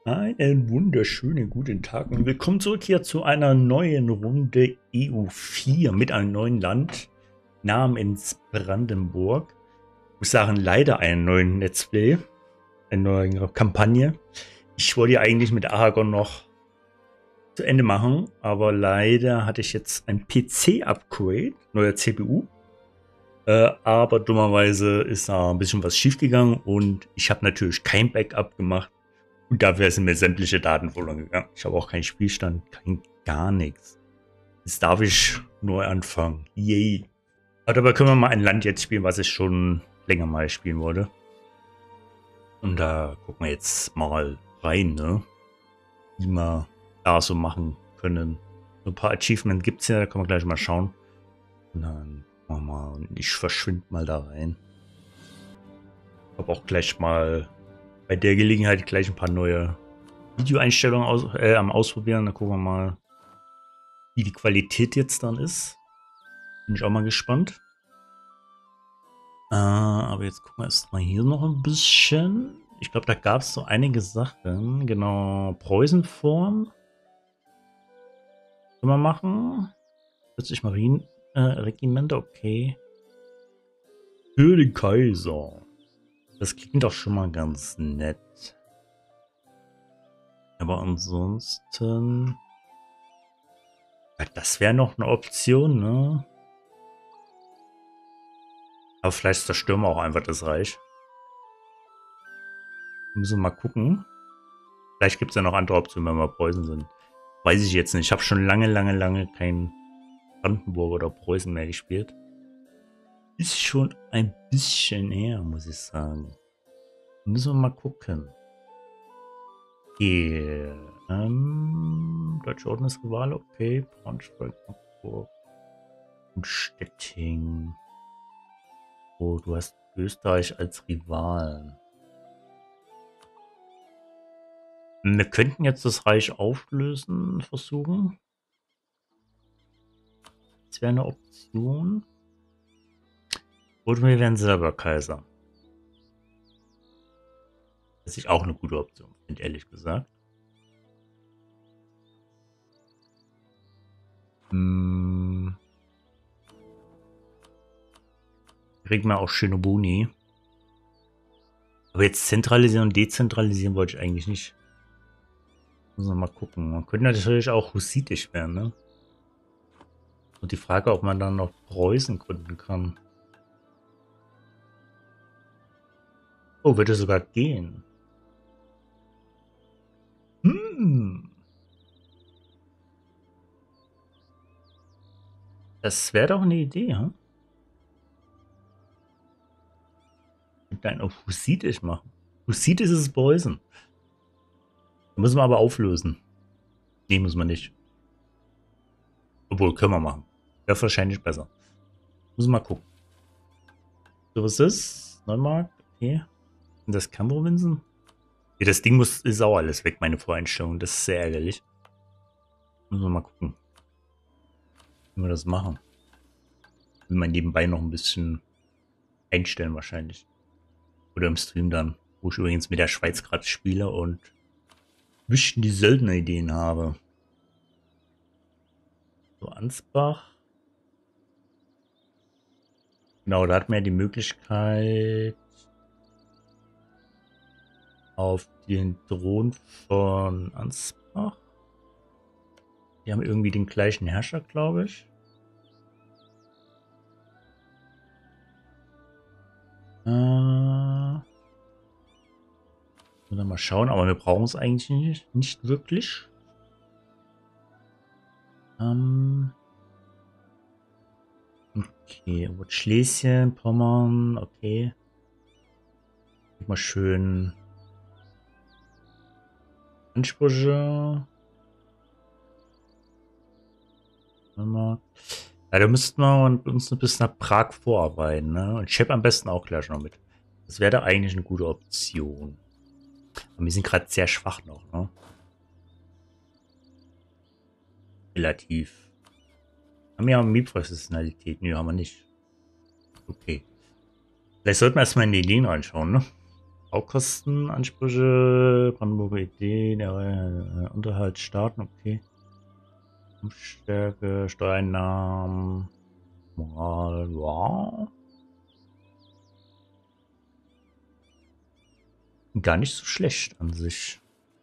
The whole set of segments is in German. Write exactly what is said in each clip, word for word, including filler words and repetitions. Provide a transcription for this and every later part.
Einen wunderschönen guten Tag und willkommen zurück hier zu einer neuen Runde E U vier mit einem neuen Land namens Brandenburg. Ich muss sagen, leider einen neuen Let's Play, eine neue Kampagne. Ich wollte ja eigentlich mit Aragon noch zu Ende machen, aber leider hatte ich jetzt ein P C-Upgrade, neuer C P U. Äh, aber dummerweise ist da ein bisschen was schief gegangen und ich habe natürlich kein Backup gemacht. Und dafür sind mir sämtliche Daten verloren gegangen. Ich habe auch keinen Spielstand, kein gar nichts. Jetzt darf ich neu anfangen. Yay. Aber dabei können wir mal ein Land jetzt spielen, was ich schon länger mal spielen wollte. Und da gucken wir jetzt mal rein, ne? Wie wir da so machen können. So ein paar Achievements gibt es ja, da können wir gleich mal schauen. Und dann machen wir mal, und ich verschwinde mal da rein. Ich habe auch gleich mal bei der Gelegenheit gleich ein paar neue Videoeinstellungen aus, äh, am Ausprobieren. Da gucken wir mal, wie die Qualität jetzt dann ist. Bin ich auch mal gespannt. Äh, aber jetzt gucken wir erst mal hier noch ein bisschen. Ich glaube, da gab es so einige Sachen. Genau, Preußenform. Können wir machen. vierzig Marineregimenter, äh, okay. Für den Kaiser. Das klingt doch schon mal ganz nett. Aber ansonsten... Ja, das wäre noch eine Option, ne? Aber vielleicht zerstören wir auch einfach das Reich. Müssen wir mal gucken. Vielleicht gibt es ja noch andere Optionen, wenn wir Preußen sind. Weiß ich jetzt nicht. Ich habe schon lange, lange, lange kein Brandenburg oder Preußen mehr gespielt. Ist schon ein bisschen her, muss ich sagen. Müssen wir mal gucken. Hier. Ähm, Deutsche Ordnungsrivale, okay. Braunschweig, Magdeburg. Und Stettin. Oh, du hast Österreich als Rivalen. Wir könnten jetzt das Reich auflösen, versuchen. Das wäre eine Option. Oder wir werden selber Kaiser. Das ist auch eine gute Option, finde ich, ehrlich gesagt. Hm. Kriegen wir auch schöne Boni. Aber jetzt zentralisieren und dezentralisieren wollte ich eigentlich nicht. Muss man mal gucken. Man könnte natürlich auch hussitisch werden, ne? Und die Frage, ob man dann noch Preußen gründen kann. Oh, würde sogar gehen. Hm. Das wäre doch eine Idee, hm? Und dann auf hussitisch machen. Hussitisch ist es Preußen. Müssen wir aber auflösen. Nee, muss man nicht. Obwohl, können wir machen. Wäre wahrscheinlich besser. Müssen wir mal gucken. So, was ist das? Neumarkt? Okay. Sind das Kernprovinzen? Ja, das Ding muss, ist auch alles weg, meine Voreinstellung. Das ist sehr ärgerlich. Müssen wir mal gucken. Wie wir das machen. Will man nebenbei noch ein bisschen einstellen wahrscheinlich. Oder im Stream dann. Wo ich übrigens mit der Schweiz gerade spiele und ein bisschen die Söldner-Ideen habe. So, Ansbach. Genau, da hat man ja die Möglichkeit, auf den Thron von Ansbach. Die haben irgendwie den gleichen Herrscher, glaube ich. Äh, mal schauen, aber wir brauchen es eigentlich nicht, nicht wirklich. Ähm, okay, Schlesien, Pommern, okay. Mal schön Ansprüche. Ja, da müssten wir uns ein bisschen nach Prag vorarbeiten, ne? Und Chip am besten auch gleich noch mit. Das wäre da eigentlich eine gute Option. Aber wir sind gerade sehr schwach noch, ne? Relativ. Haben wir ja Mietprofessionalität? Nö, haben wir nicht. Okay. Vielleicht sollten wir erstmal in die Ideen reinschauen, ne? Baukostenansprüche, Brandenburger Idee, der äh, Unterhalt starten, okay. Stärke, Steuereinnahmen, Moral, wow. Gar nicht so schlecht an sich.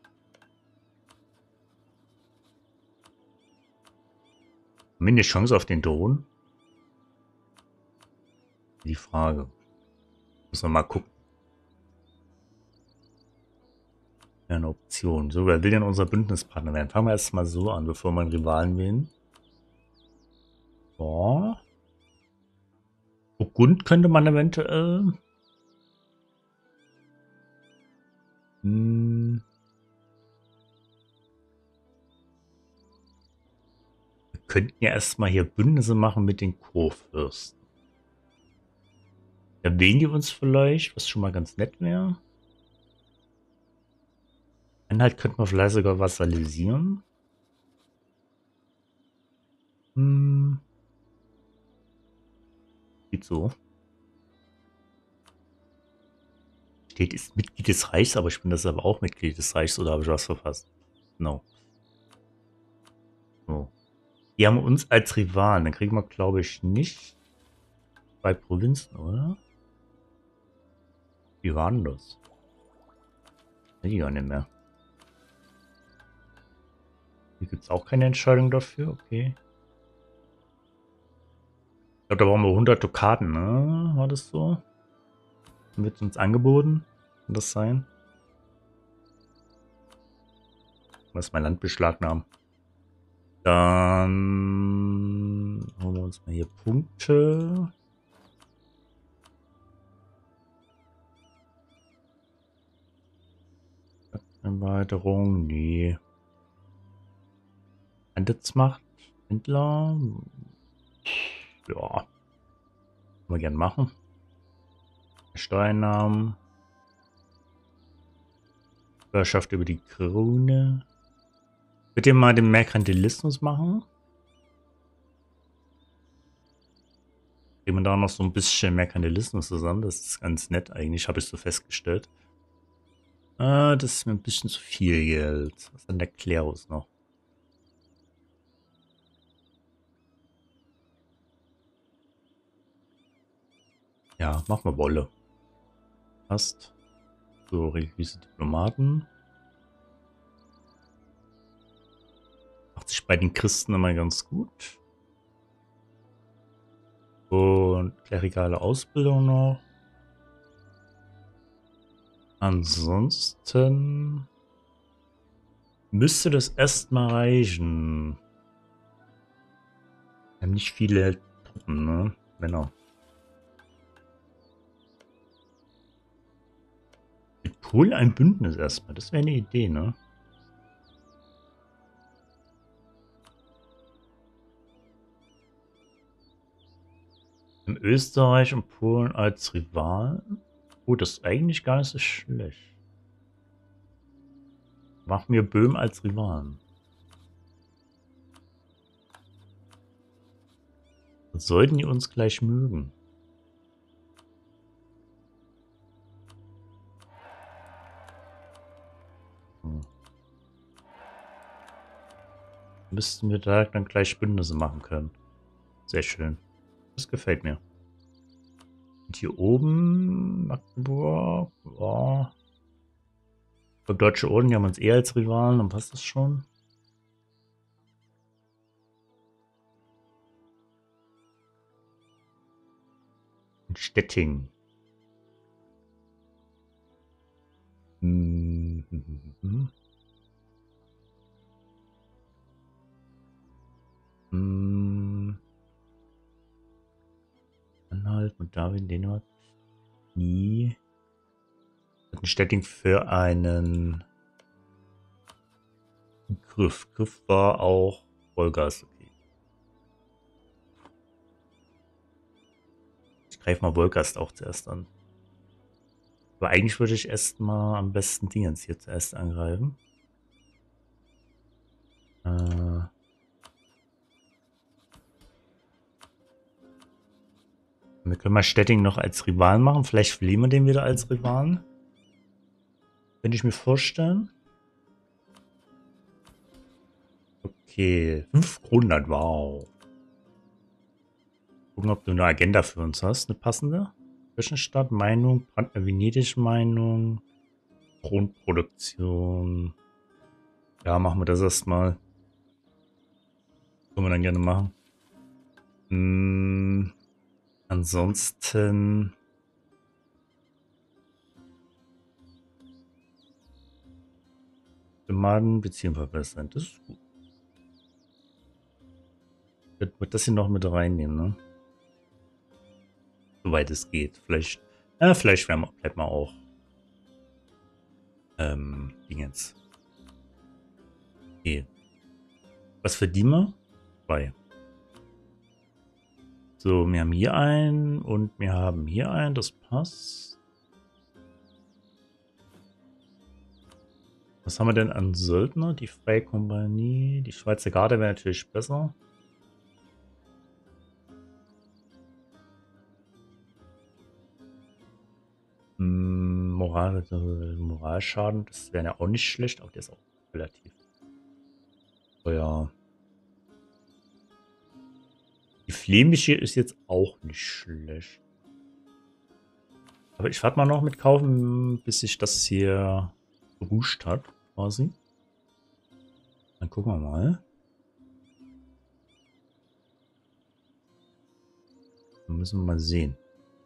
Haben wir eine Chance auf den Drohnen? Die Frage. Müssen wir mal gucken. Ja, eine Option. So, wer will denn unser Bündnispartner werden? Fangen wir erst mal so an, bevor wir einen Rivalen wählen. Boah. Burgund könnte man eventuell. Hm. Wir könnten ja erstmal hier Bündnisse machen mit den Kurfürsten. Erwähnen die uns vielleicht, was schon mal ganz nett wäre. Einheit könnten wir vielleicht sogar vassalisieren. Hm. Geht so. Steht, ist Mitglied des Reichs, aber ich bin das aber auch Mitglied des Reichs, oder habe ich was verpasst? No. So. Die haben uns als Rivalen. Dann kriegen wir, glaube ich, nicht zwei Provinzen, oder? Wie war denn das? Weiß ich gar nicht mehr. Hier gibt es auch keine Entscheidung dafür, okay. Ich glaube, da brauchen wir hundert Dukaten, ne? War das so? Dann wird es uns angeboten. Kann das sein? Was mein Land beschlagnahmen. Dann holen wir uns mal hier Punkte. Erweiterung, nee. Handelsmacht, Händler. Ja. Können wir gern machen. Steuereinnahmen. Bürgerschaft über die Krone. Könnt ihr mal den Merkantilismus machen? Kriegen wir da noch so ein bisschen Merkantilismus zusammen? Das ist ganz nett eigentlich, habe ich so festgestellt. Ah, das ist mir ein bisschen zu viel Geld. Was ist denn der Klerus noch? Ja, machen wir Wolle. Passt. So, religiöse Diplomaten. Macht sich bei den Christen immer ganz gut. Und klerikale Ausbildung noch. Ansonsten müsste das erstmal reichen. Wir haben nicht viele Truppen, ne? Männer. Mit Polen ein Bündnis erstmal. Das wäre eine Idee, ne? In Österreich und Polen als Rivalen. Oh, das ist eigentlich gar nicht so schlecht. Machen wir Böhmen als Rivalen. Sollten die uns gleich mögen. Hm. Müssten wir da dann gleich Bündnisse machen können. Sehr schön. Das gefällt mir. Und hier oben, Magdeburg, ja. Ich glaube, Deutsche Orden, die haben uns eher als Rivalen, dann passt das schon. Und Stettin. Hm. Hm. Hm. Anhalt und Darwin, Dänemark. Nie. Ein Stettin für einen Griff. Griff war auch Wolgast, okay. Ich greife mal Wolgast auch zuerst an. Aber eigentlich würde ich erstmal am besten Dingens hier zuerst angreifen. Äh. Wir können mal Stettin noch als Rivalen machen. Vielleicht fliehen wir den wieder als Rivalen. Könnte ich mir vorstellen. Okay, fünfhundert, wow. Gucken, ob du eine Agenda für uns hast, eine passende. Zwischenstadt, Meinung, Brandner Venedig Meinung, Grundproduktion. Ja, machen wir das erstmal. Können wir dann gerne machen. Hm, ansonsten. Bemaden, Beziehung verbessern. Das ist gut. Ich würde das hier noch mit reinnehmen, ne? Soweit es geht. Vielleicht. Äh, vielleicht werden wir, bleibt mal auch. Ähm, Dingens. Okay. Was verdienen wir? Zwei. So, wir haben hier einen und wir haben hier einen. Das passt. Was haben wir denn an Söldner? Die Freie Kompanie. Die Schweizer Garde wäre natürlich besser. Hm, Moral, Moralschaden, das wäre ja auch nicht schlecht, aber der ist auch relativ. Oh ja. Die flämische ist jetzt auch nicht schlecht. Aber ich werde mal noch mit kaufen, bis sich das hier beruhigt hat, quasi. Dann gucken wir mal. Dann müssen wir mal sehen.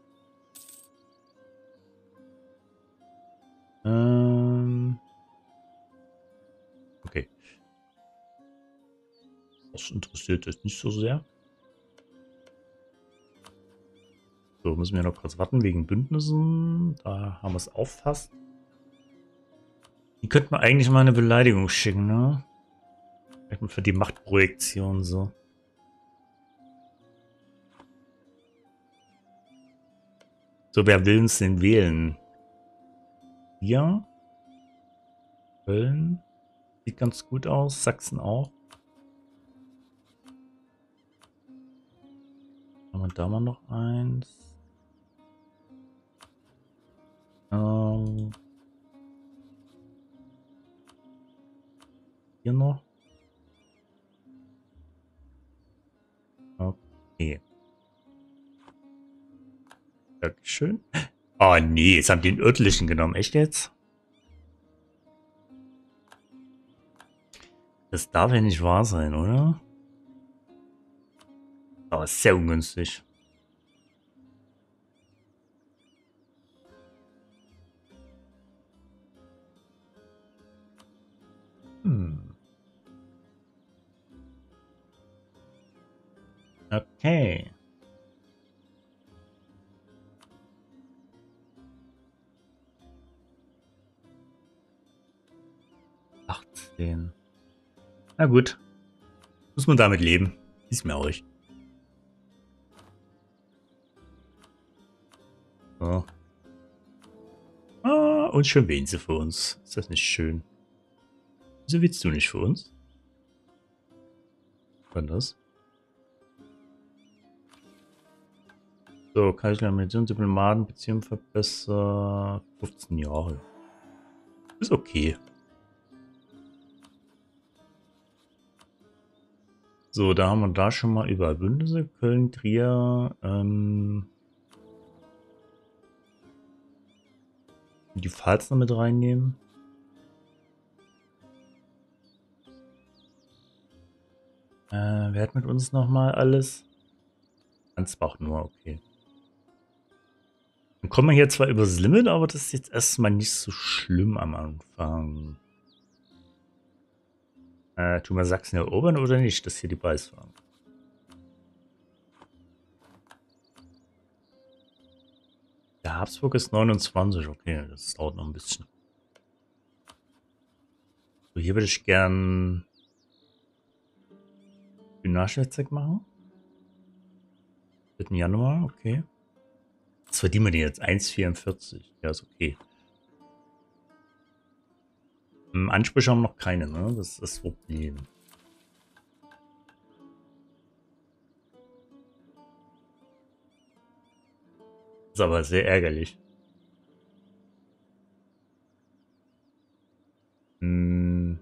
Ähm okay. Das interessiert jetzt nicht so sehr. So, müssen wir noch kurz warten wegen Bündnissen. Da haben wir es auch fast. Die könnten wir eigentlich mal eine Beleidigung schicken, ne? Vielleicht mal für die Machtprojektion so. So, wer will uns denn wählen? Hier. Köln. Sieht ganz gut aus. Sachsen auch. Haben wir da mal noch eins? Ähm. Hier noch. Okay. Dankeschön. Oh nee, jetzt haben die den örtlichen genommen. Echt jetzt? Das darf ja nicht wahr sein, oder? Aber ist sehr ungünstig. Hm. Okay. achtzehn. Na gut. Muss man damit leben. Ist mir auch. So. Ah, und schon wählen sie für uns. Ist das nicht schön? Wieso willst du nicht für uns? Was ist das? So, Kaiser mit Diplomaten, Beziehung verbessern. fünfzehn Jahre. Ist okay. So, da haben wir da schon mal überall Bündnisse. Köln, Trier, ähm. Die Pfalz noch mit reinnehmen. Äh, wer hat mit uns nochmal alles? Ansbach nur, okay. Dann kommen wir hier zwar übers Limit, aber das ist jetzt erstmal nicht so schlimm am Anfang. Äh, tun wir Sachsen erobern oder nicht? Das ist hier die Preisfrage. Der Habsburg ist neunundzwanzig, okay, das dauert noch ein bisschen. So, hier würde ich gern Dynastie-Zeig machen. dritten Januar, okay. Was verdienen wir denn jetzt? eins Komma vierundvierzig. Ja, ist okay. Hm, Ansprüche haben wir noch keine, ne? Das ist das Problem. Das ist aber sehr ärgerlich. Hm.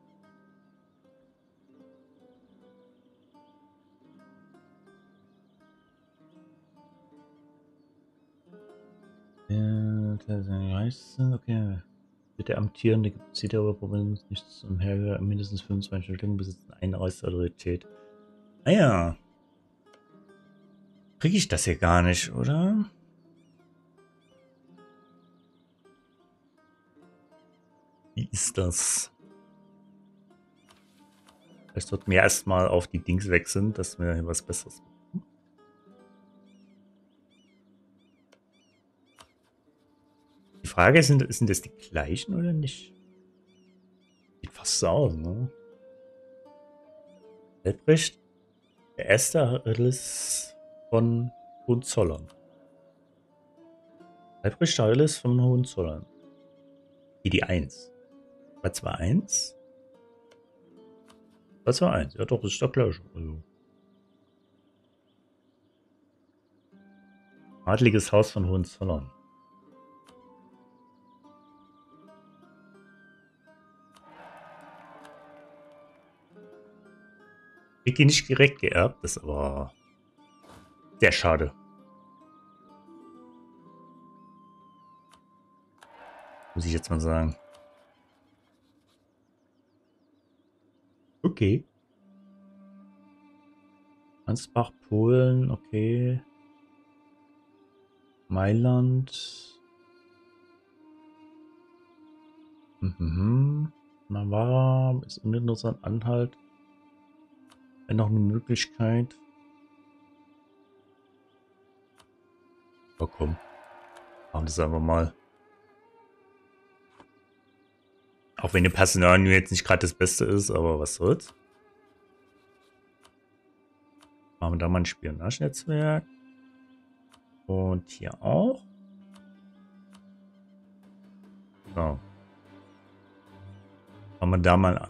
Okay. Der amtierende Gebietsleiter der Provinz nichts umher, mindestens fünfundzwanzig Stellungen besitzen eine Autorität. Ah ja. Kriege ich das hier gar nicht, oder? Wie ist das? Vielleicht sollten wir erstmal auf die Dings wechseln, dass wir hier was Besseres bekommen. Die Frage ist, sind, sind das die gleichen oder nicht? Sieht fast so aus, ne? Albrecht, der erste Adlis von Hohenzollern. Albrecht Adlis von Hohenzollern. Hier die eins. Was war eins? Was war eins? Ja doch, das ist doch gleich. Also. Adliges Haus von Hohenzollern. Ich die nicht direkt geerbt, das ist aber sehr schade. Muss ich jetzt mal sagen. Okay. Ansbach, Polen, okay. Mailand. Mhm. Navarra ist uninteressant. Anhalt. Wäre noch eine Möglichkeit. Aber komm. Machen das einfach mal. Auch wenn der Personal jetzt nicht gerade das Beste ist, aber was soll's. Machen wir da mal ein Spionagenetzwerk. Und hier auch. So. Machen wir da mal an.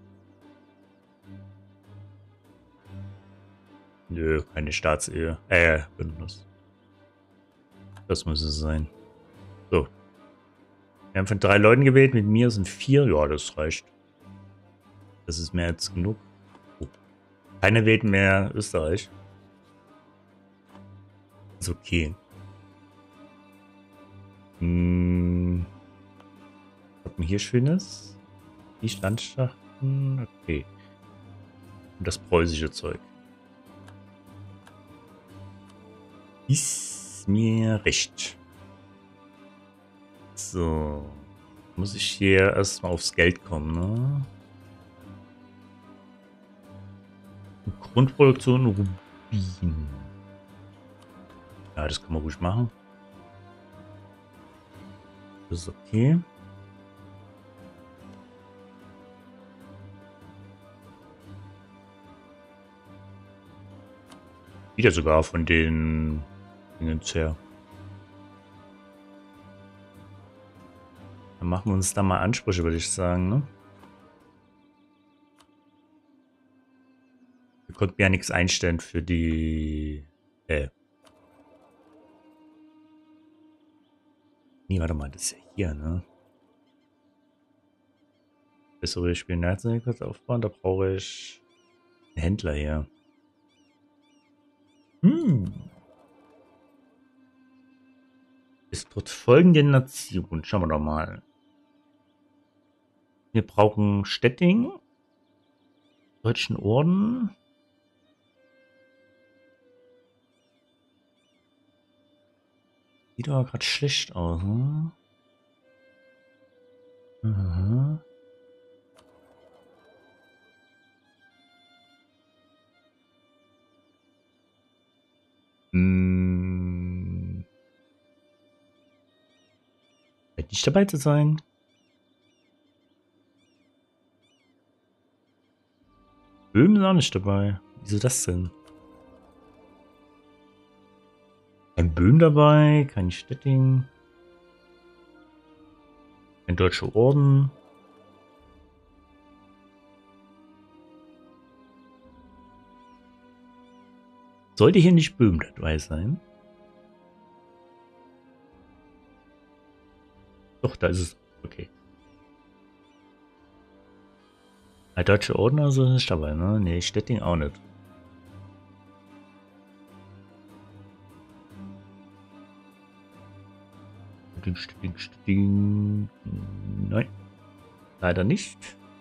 Nö, keine Staatsehe. Äh, Bündnis. Das muss es sein. So. Wir haben von drei Leuten gewählt, mit mir sind vier. Ja, das reicht. Das ist mehr als genug. Oh. Keiner wählt mehr Österreich. Ist okay. Hm. Was hat man hier Schönes? Die Standschaften. Okay. Und das preußische Zeug. Ist mir recht. So. Muss ich hier erstmal aufs Geld kommen, ne? Grundproduktion Rubin. Ja, das kann man ruhig machen. Das ist okay. Wieder sogar von den Dingen her. Dann machen wir uns da mal Ansprüche, würde ich sagen, ne? Wir konnten ja nichts einstellen für die... Äh. Nee, warte mal, das ist ja hier, ne? Bessere Spionage kurz aufbauen, da brauche ich einen Händler hier. Hm. Es dort folgende Nation. Schauen wir doch mal. Wir brauchen Stetting. Deutschen Orden. Sieht aber gerade schlecht aus, ne? Mhm. Hm. Wird nicht dabei zu sein. Böhmen ist auch nicht dabei. Wieso das denn? Kein Böhm dabei, kein Stetting. Ein deutscher Orden. Sollte hier nicht Böhm dabei sein? Doch, da ist es. Okay. Der Deutsche Orden also ist nicht dabei, ne? Nee, Stettin auch nicht. Stettin, Stettin, Stettin. Nein. Leider nicht.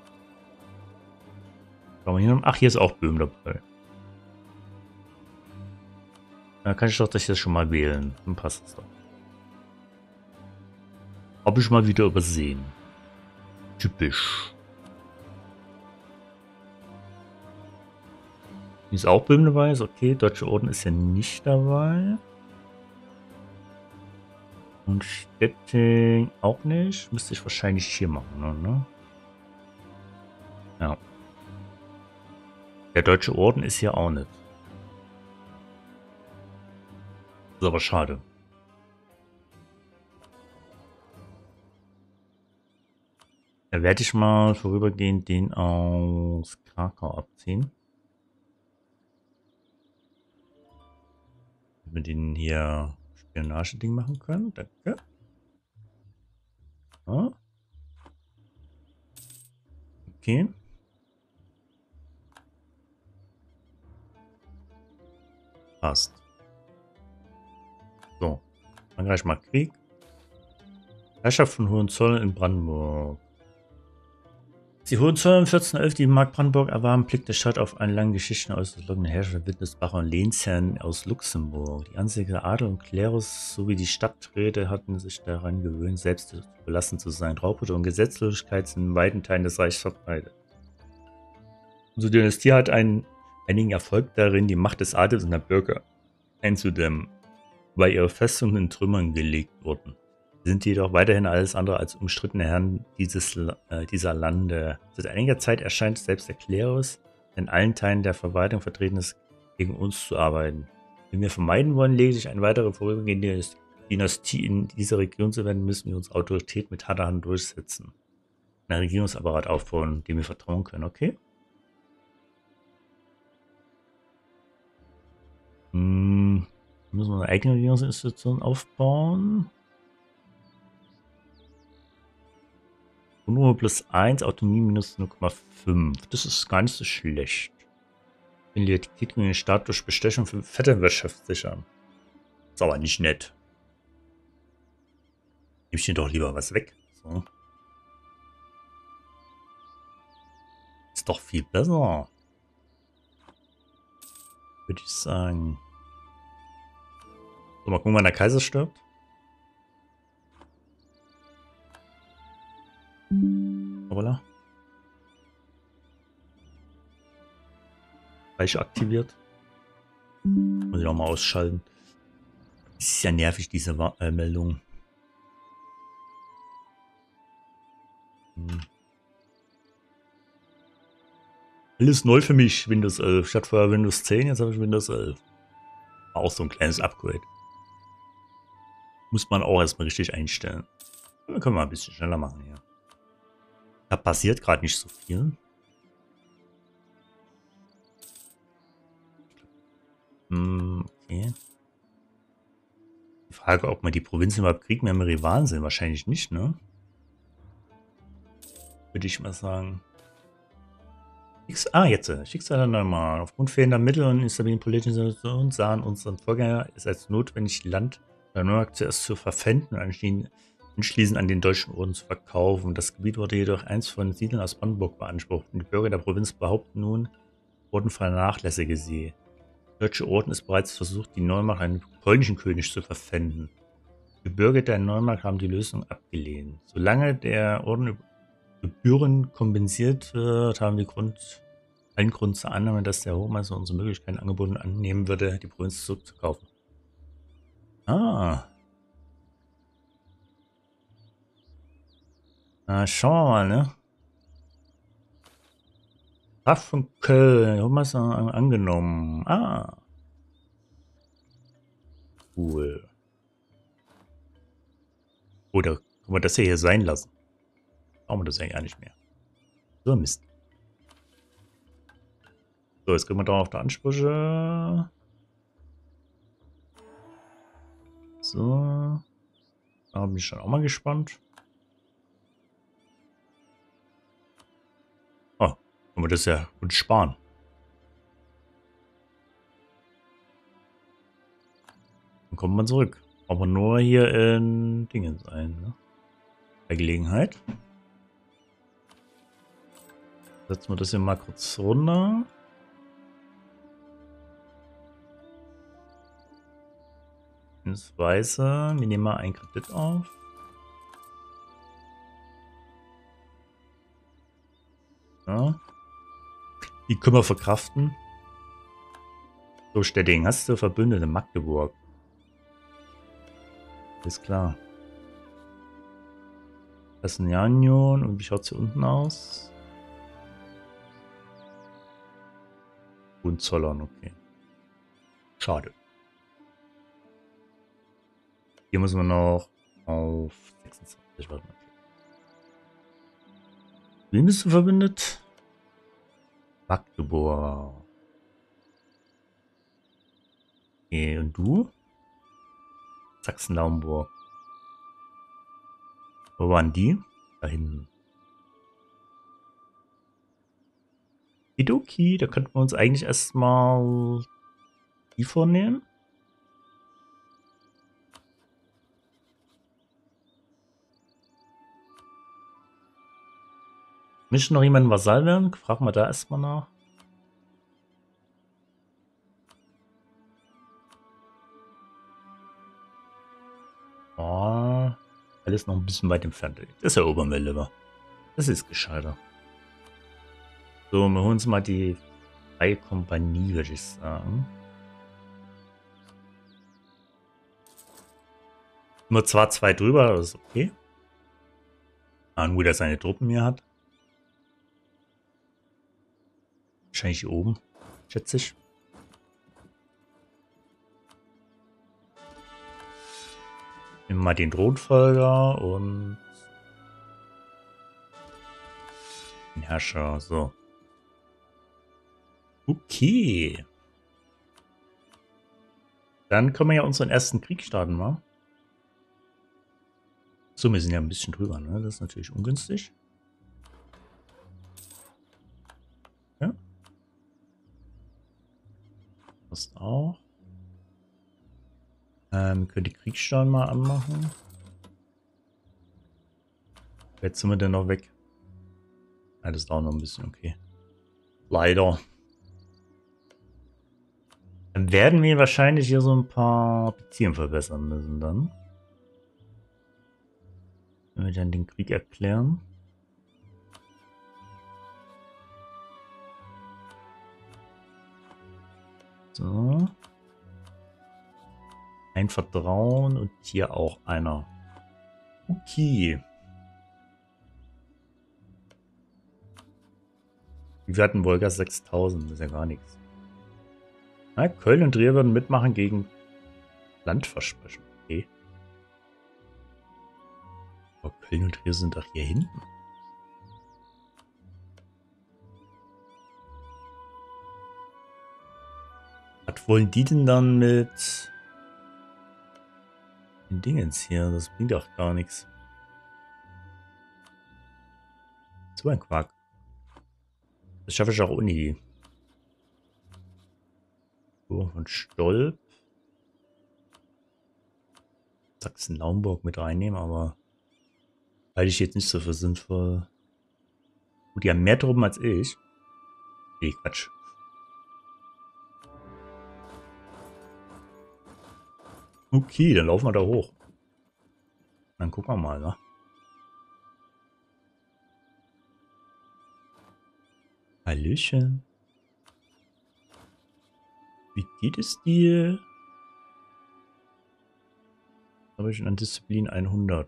Ach, hier ist auch Böhmen dabei. Da kann ich doch das jetzt schon mal wählen. Dann passt es doch. Habe ich mal wieder übersehen. Typisch. Hier ist auch Böhmen dabei. Ist okay. Deutsche Orden ist ja nicht dabei. Und Stettin auch nicht. Müsste ich wahrscheinlich hier machen, ne? Ja. Der Deutsche Orden ist hier auch nicht. Ist aber schade. Da werde ich mal vorübergehend den aus Krakau abziehen. Damit wir den hier Spionage-Ding machen können. Danke. Ja. Okay. Passt. So. Frankreich macht Krieg. Herrschaft von Hohenzollern in Brandenburg. Die Hohenzollern vierzehnhundertelf, die Mark Brandenburg erwarben, blickt der Stadt auf eine lange Geschichte aus der lockenden Herrschaft Wittelsbacher und Lehnsherren aus Luxemburg. Die ansässige Adel und Klerus sowie die Stadträte hatten sich daran gewöhnt, selbst belassen zu sein. Raubüter und Gesetzlosigkeit sind in weiten Teilen des Reichs verbreitet. Unsere Dynastie hat einen, einigen Erfolg darin, die Macht des Adels und der Bürger einzudämmen, weil ihre Festungen in Trümmern gelegt wurden. Sie sind jedoch weiterhin alles andere als umstrittene Herren dieses, äh, dieser Lande. Seit einiger Zeit erscheint selbst der Klerus, der in allen Teilen der Verwaltung vertreten ist, gegen uns zu arbeiten. Wenn wir vermeiden wollen, lediglich eine weitere vorübergehende Dynastie in dieser Region zu werden, müssen wir unsere Autorität mit harter Hand durchsetzen. Einen Regierungsapparat aufbauen, dem wir vertrauen können, okay? Hm, müssen wir eine eigene Regierungsinstitution aufbauen? Unruhe plus eins, Autonomie minus null Komma fünf. Das ist gar nicht so schlecht. Wenn die Titel den Staat durch Bestechung für Vetternwirtschaft sichern. Ist aber nicht nett. Nehme ich dir doch lieber was weg. So. Ist doch viel besser. Würde ich sagen. So, mal gucken, wann der Kaiser stirbt. Hoppala. Reich aktiviert. Muss ich auch mal ausschalten. Das ist ja nervig, diese Wa äh, Meldung. Hm. Alles neu für mich, Windows elf. Statt vorher Windows zehn, jetzt habe ich Windows elf. Auch so ein kleines Upgrade. Muss man auch erstmal richtig einstellen. Wir können mal ein bisschen schneller machen hier. Da passiert gerade nicht so viel. Hm, okay. Die Frage, ob man die Provinzen überhaupt kriegt, wenn wir Rivalen sind. Wahrscheinlich nicht, ne? Würde ich mal sagen. Ah, jetzt. Schicksal einmal. Aufgrund fehlender Mittel und instabilen politischen Situationen sahen unsere Vorgänger es als notwendig, Land der Neumark zuerst zu verpfänden und anschließend an den deutschen Orden zu verkaufen. Das Gebiet wurde jedoch einst von Siedlern aus Brandenburg beansprucht und die Bürger der Provinz behaupten nun, Orden vernachlässige sie. Der deutsche Orden ist bereits versucht, die Neumark an den polnischen König zu verpfänden. Die Bürger der Neumark haben die Lösung abgelehnt. Solange der Orden Gebühren kompensiert wird, haben wir Grund, einen Grund zur Annahme, dass der Hochmeister unsere Möglichkeiten angeboten annehmen würde, die Provinz zurückzukaufen. Ah. Na, schauen wir mal, ne? Graf von Köln, Hochmeister angenommen. Ah. Cool. Oder können wir das hier sein lassen? Brauchen wir das ja gar nicht mehr. So, Mist. So, jetzt kriegen wir da auf der Ansprüche. So. Da bin ich schon auch mal gespannt. Oh, wir das ja uns sparen. Dann kommt man zurück. Aber nur hier in Dingen sein, ne? Bei Gelegenheit. Setzen wir das hier mal kurz runter. Ins Weiße. Wir nehmen mal einen Kredit auf. Ja. Die können wir verkraften. So, Stedding, hast du Verbündete Magdeburg? Ist klar. Das ist ein Janion. Und wie schaut es hier unten aus? Und Zollern, okay. Schade. Hier müssen wir noch auf sechsundzwanzig. Warte mal. Wen bist du verbündet? Magdeburg. Okay, und du? Sachsen-Lauenburg. Wo waren die? Da hinten. Idoki, da könnten wir uns eigentlich erstmal die vornehmen. Möchte noch jemand Vasall werden? Fragen wir da erstmal nach. Oh, alles noch ein bisschen weit entfernt. Das erobern wir lieber. Das ist gescheiter. So, wir holen uns mal die freie Kompanie, würde ich sagen. Nur zwar zwei drüber, aber das ist okay. Ah, nur, dass er seine Truppen hier hat. Wahrscheinlich hier oben, schätze ich. Nehmen wir mal den Thronfolger und den Herrscher, so. Okay. Dann können wir ja unseren ersten Krieg starten, wa? So, wir sind ja ein bisschen drüber, ne? Das ist natürlich ungünstig. Ja. Passt auch. Ähm, können die Kriegssteuern mal anmachen. Jetzt sind wir denn noch weg. Ja, das dauert noch ein bisschen, okay. Leider. Dann werden wir wahrscheinlich hier so ein paar Beziehungen verbessern müssen dann. Wenn wir dann den Krieg erklären. So. Ein Vertrauen und hier auch einer. Okay. Wir hatten Wolga sechstausend, das ist ja gar nichts. Na, Köln und Trier würden mitmachen gegen Landversprechen. Okay. Aber Köln und Trier sind doch hier hinten. Was wollen die denn dann mit den Dingens hier? Das bringt doch gar nichts. So ein Quark. Das schaffe ich auch ohne. So, und Stolp. Sachsen-Lauenburg mit reinnehmen, aber halte ich jetzt nicht so für sinnvoll. Gut, die haben mehr Truppen als ich. Nee, Quatsch. Okay, dann laufen wir da hoch. Dann gucken wir mal, ne? Hallöchen. Wie geht es dir? Habe ich an Disziplin hundert.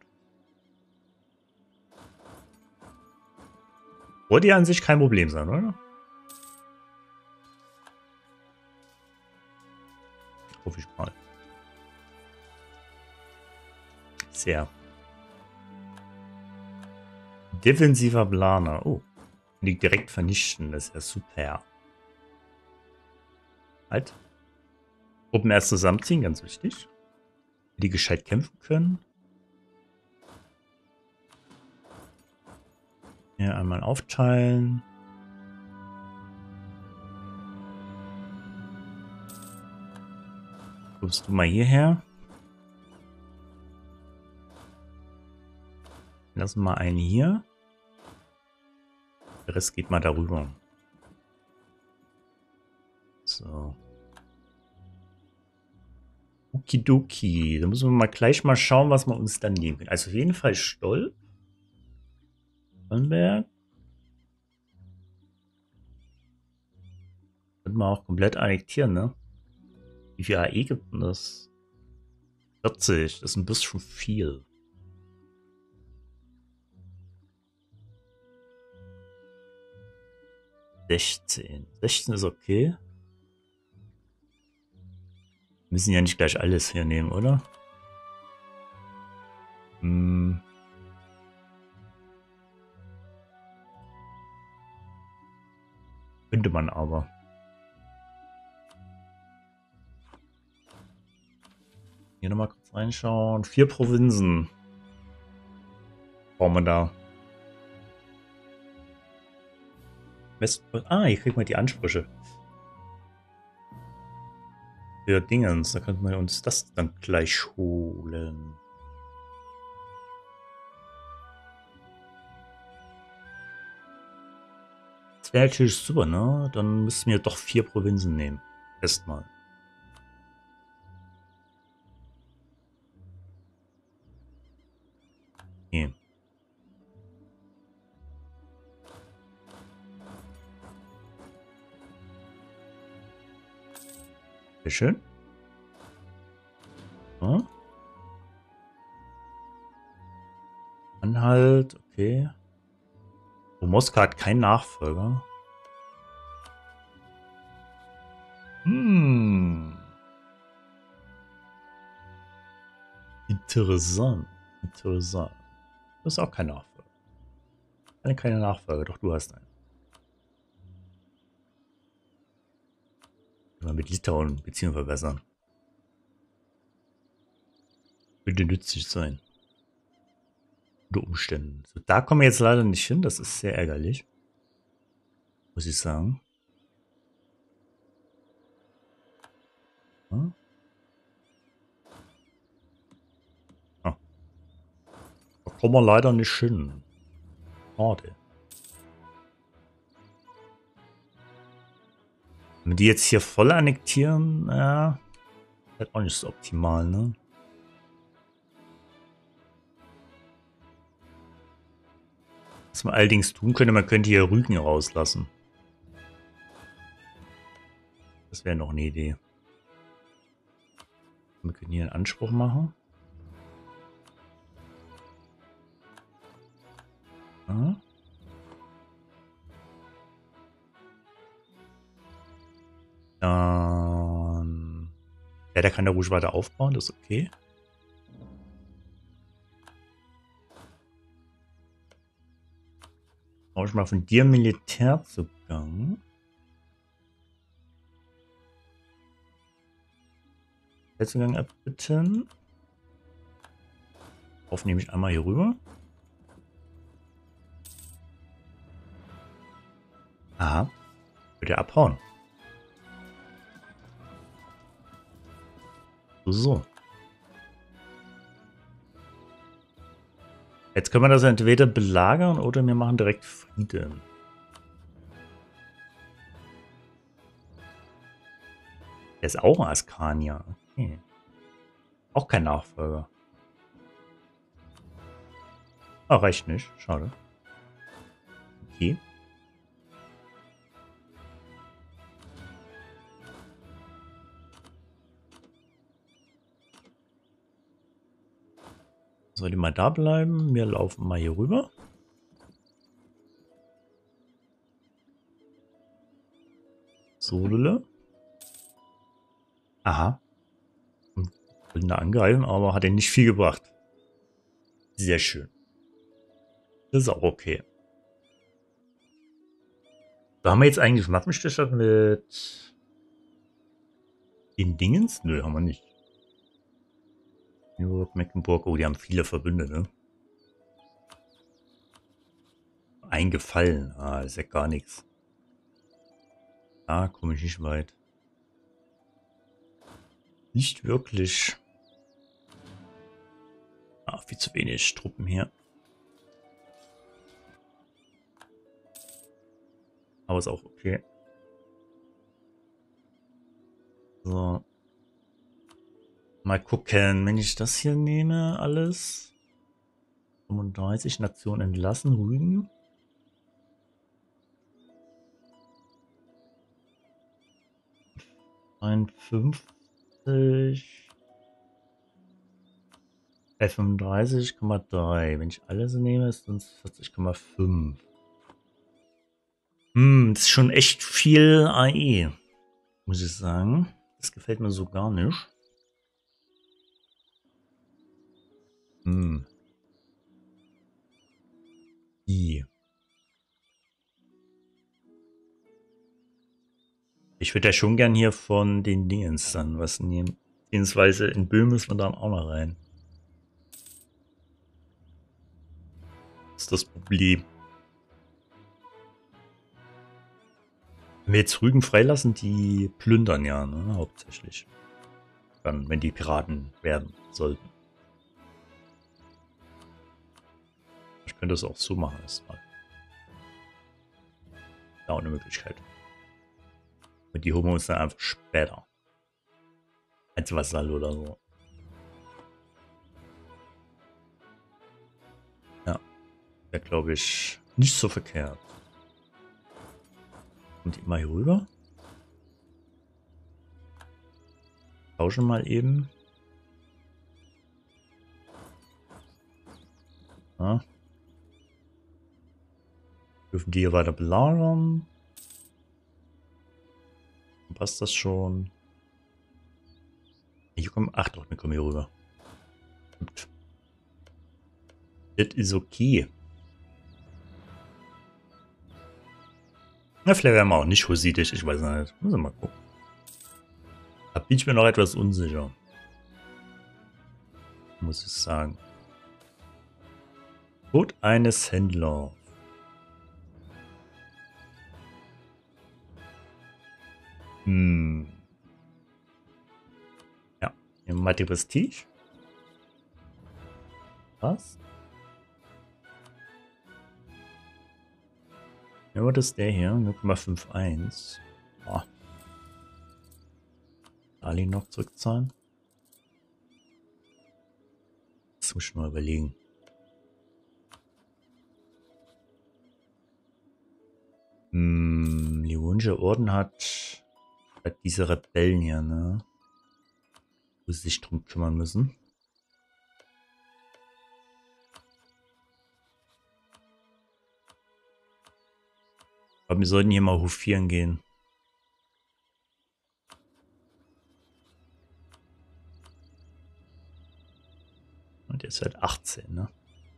Wollte ja an sich kein Problem sein, oder? Hoffe ich mal. Sehr. Defensiver Planer. Oh. Die direkt vernichten. Das ist ja super. Halt. Gruppen erst zusammenziehen, ganz wichtig. Die gescheit kämpfen können. Ja, einmal aufteilen. Kommst du mal hierher? Lassen wir mal einen hier. Der Rest geht mal darüber. So. Okidoki. Da müssen wir mal gleich mal schauen, was wir uns dann nehmen können. Also auf jeden Fall Stoll. Stollenberg. Könnte man auch komplett annektieren, ne? Wie viel A E gibt denn das? vierzig. Das ist ein bisschen viel. sechzehn. sechzehn ist okay. Wir müssen ja nicht gleich alles hier nehmen, oder? Hm. Könnte man aber. Hier nochmal kurz reinschauen. Vier Provinzen. Brauchen wir da. West ah, hier kriegt man die Ansprüche. Für Dingens. Da könnten wir uns das dann gleich holen. Das wäre natürlich super, ne? Dann müssen wir doch vier Provinzen nehmen. Erstmal. Okay. Sehr schön. So. Anhalt, okay. Oh, Moskau hat keinen Nachfolger. Hm. Interessant. Interessant. Du hast auch keinen Nachfolger. Keine, keine Nachfolger, doch du hast einen. Mal mit Litauen Beziehungen verbessern. Könnte nützlich sein. Unter Umständen. So, da kommen wir jetzt leider nicht hin. Das ist sehr ärgerlich. Muss ich sagen. Ja. Ah. Da kommen wir leider nicht hin. Schade. Wenn wir die jetzt hier voll annektieren, ja, halt auch nicht so optimal, ne? Was man allerdings tun könnte, man könnte hier Rügen rauslassen. Das wäre noch eine Idee. Wir können hier einen Anspruch machen. Ja. Dann... Ja, der kann da ruhig weiter aufbauen, das ist okay. Brauche ich mal von dir Militärzugang. Militärzugang erbitten. Auf nehme ich einmal hier rüber. Aha. Wird er abhauen. So. Jetzt können wir das entweder belagern oder wir machen direkt Frieden. Der ist auch ein Askanier. Okay. Auch kein Nachfolger. Ah, reicht nicht. Schade. Okay. Soll die mal da bleiben? Wir laufen mal hier rüber. So, Lille. Aha. Und wollen da angreifen, aber hat er nicht viel gebracht. Sehr schön. Das ist auch okay. Da haben wir jetzt eigentlich Waffenstillstand mit den Dingens? Nö, haben wir nicht. New York, Mecklenburg. Oh, die haben viele Verbündete. Eingefallen. Ah, ist ja gar nichts. Da komme ich nicht weit. Nicht wirklich. Ah, viel zu wenig Truppen hier. Aber ist auch okay. So. Mal gucken, wenn ich das hier nehme, alles. fünfunddreißig Nationen entlassen, Rügen. einundfünfzig. fünfunddreißig Komma drei. Wenn ich alles nehme, ist es vierzig Komma fünf. Hm, das ist schon echt viel A E, muss ich sagen. Das gefällt mir so gar nicht. Hm. Die. Ich würde ja schon gern hier von den Dingens dann was nehmen. Beziehungsweise in Böhmen müssen wir dann auch noch rein. Das ist das Problem. Wenn wir jetzt Rügen freilassen, die plündern ja, ne, hauptsächlich. Dann, wenn die Piraten werden sollten. Ich könnte das auch so machen erstmal. Ja, auch eine Möglichkeit. Und die holen wir uns dann einfach später. Als Vasall oder so. Ja. Wäre, glaube ich, nicht so verkehrt. Kommt die mal hier rüber? Tauschen mal eben. Ja. Dürfen die hier weiter belagern? Passt das schon? Hier kommen. Ach doch, wir kommen hier rüber. Gut. Das ist okay. Na, vielleicht werden wir auch nicht husidisch, ich weiß nicht. Müssen wir mal gucken. Da bin ich mir noch etwas unsicher. Muss ich sagen. Tod eines Händlers. Hm. Ja, nehmen wir mal die Prestige. Was? Ja, was ist der hier? null Komma einundfünfzig. Oh. Ali noch zurückzahlen? Das muss ich mal überlegen. Hm, Livonscher Orden hat, hat diese Rebellen hier, ne? Wo sie sich drum kümmern müssen. Aber wir sollten hier mal hofieren gehen. Und jetzt halt achtzehn, ne?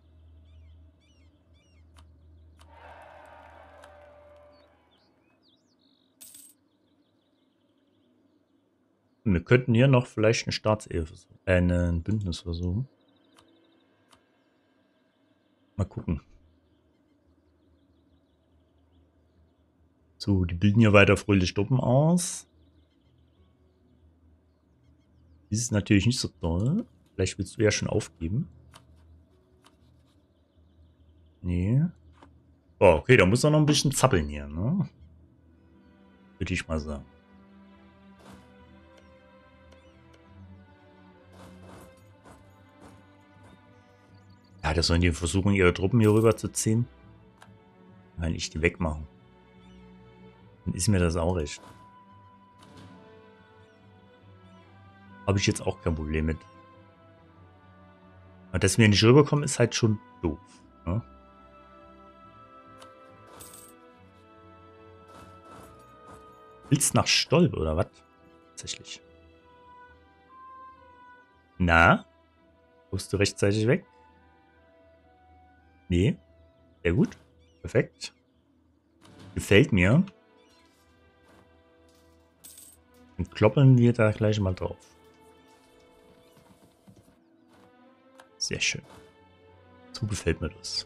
Und wir könnten hier noch vielleicht eine Staatsehe versuchen. Äh, ein Bündnis versuchen. Mal gucken. So, die bilden hier weiter fröhlich Truppen aus. Das ist natürlich nicht so toll. Vielleicht willst du ja schon aufgeben. Nee. Oh, okay, da muss er noch ein bisschen zappeln hier, ne? Würde ich mal sagen. Ja, das sollen die versuchen, ihre Truppen hier rüber zu ziehen. Dann kann ich die wegmachen. Dann ist mir das auch recht. Habe ich jetzt auch kein Problem mit. Aber dass wir nicht rüberkommen, ist halt schon doof. Ne? Willst nach Stolp oder was? Tatsächlich. Na? Kommst du rechtzeitig weg? Nee. Sehr gut. Perfekt. Gefällt mir. Dann kloppeln wir da gleich mal drauf. Sehr schön. So gefällt mir das.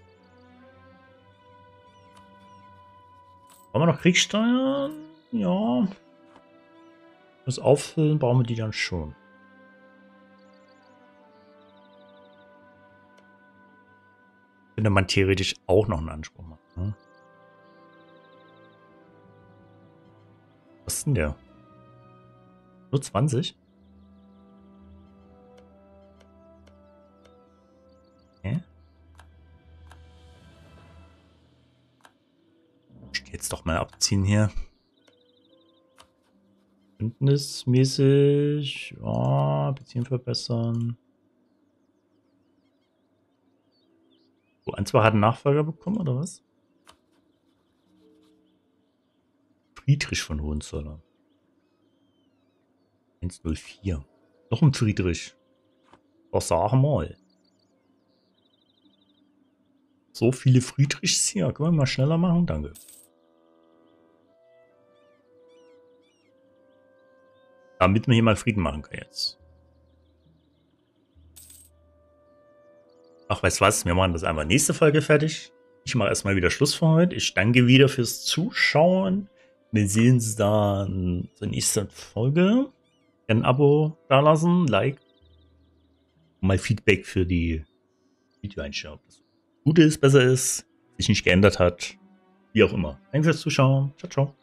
Wollen wir noch Kriegssteuern? Ja. Das Auffüllen brauchen wir die dann schon. Könnte man theoretisch auch noch einen Anspruch machen. Ne? Was ist denn der? Nur zwanzig? Hä? Ich geh jetzt doch mal abziehen hier. Bündnismäßig. Ja, Beziehung verbessern. Oh, ein, zwei hat einen Nachfolger bekommen, oder was? Friedrich von Hohenzollern. eins null vier. Noch ein Friedrich. Was sagen mal. So viele Friedrichs hier. Können wir mal schneller machen? Danke. Damit wir hier mal Frieden machen können jetzt. Ach, weißt du was? Wir machen das einfach nächste Folge fertig. Ich mache erstmal wieder Schluss für heute. Ich danke wieder fürs Zuschauen. Wir sehen uns dann zur nächsten Folge. Ein Abo dalassen, Like. Und mal Feedback für die Videoeinstellung. Ob das gut ist, besser ist, sich nicht geändert hat. Wie auch immer. Danke fürs Zuschauen. Ciao, ciao.